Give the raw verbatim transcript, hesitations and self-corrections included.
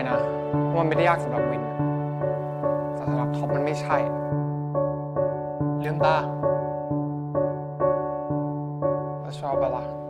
นะว่ามันไม่ได้ยากสำหรับวินแต่สำหรับท็อปมันไม่ใช่ลืมตาแล้วชอบปะล่ะ